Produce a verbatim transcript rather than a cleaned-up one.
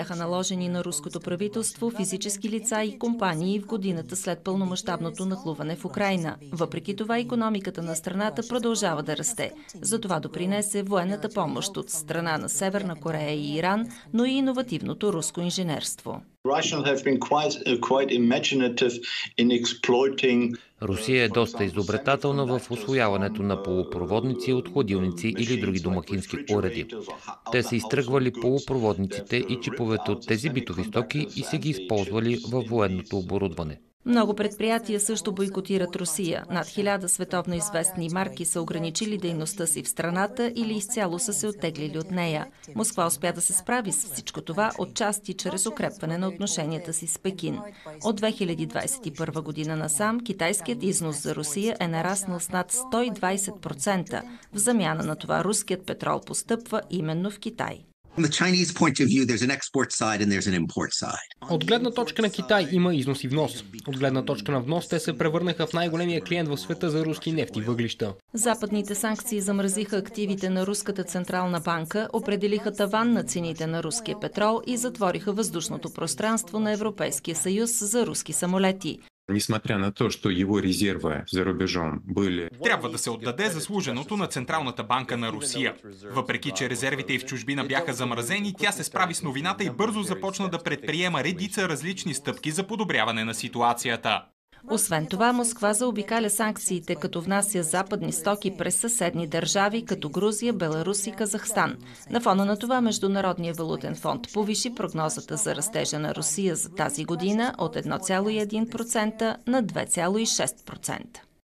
бяха наложени на руското правителство, физически лица и компании в годината след пълномащабното нахлуване в Украйна. Въпреки това, икономиката на страната продължава да расте. За това допринесе военната помощ от страна на Северна Корея и Иран, но и иновативното руско инженерство. Русия е доста изобретателна в усвояването на полупроводници от хладилници или други домакински уреди. Те са изтръгвали полупроводниците и чиповете от тези битови стоки и са ги използвали във военното оборудване. Много предприятия също бойкотират Русия. Над хиляда световно известни марки са ограничили дейността си в страната или изцяло са се оттеглили от нея. Москва успя да се справи с всичко това отчасти чрез укрепване на отношенията си с Пекин. От две хиляди двадесет и първа година насам китайският износ за Русия е нараснал с над сто и двадесет процента. В замяна на това руският петрол постъпва именно в Китай. От гледна точка на Китай има износ и внос. От гледна точка на внос те се превърнаха в най-големия клиент в света за руски нефт и въглища. Западните санкции замразиха активите на Руската централна банка, определиха таван на цените на руския петрол и затвориха въздушното пространство на Европейския съюз за руски самолети. Несмотря на то, что его резервы за рубежом были... Трябва да се отдаде заслуженото на Централната банка на Русия. Въпреки че резервите й в чужбина бяха замразени, тя се справи с новината и бързо започна да предприема редица различни стъпки за подобряване на ситуацията. Освен това, Москва заобикаля санкциите, като внася западни стоки през съседни държави, като Грузия, Беларус и Казахстан. На фона на това Международният валутен фонд повиши прогнозата за растежа на Русия за тази година от едно цяло и едно процента на две цяло и шест процента.